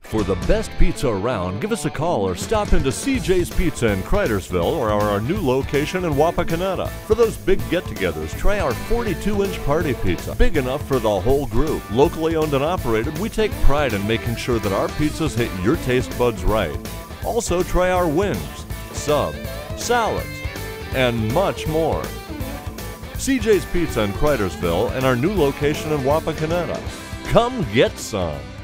For the best pizza around, give us a call or stop into CJ's Pizza in Cridersville or our new location in Wapakoneta. For those big get-togethers, try our 42-inch party pizza, big enough for the whole group. Locally owned and operated, we take pride in making sure that our pizzas hit your taste buds right. Also, try our wings, sub, salads, and much more. CJ's Pizza in Cridersville and our new location in Wapakoneta. Come get some!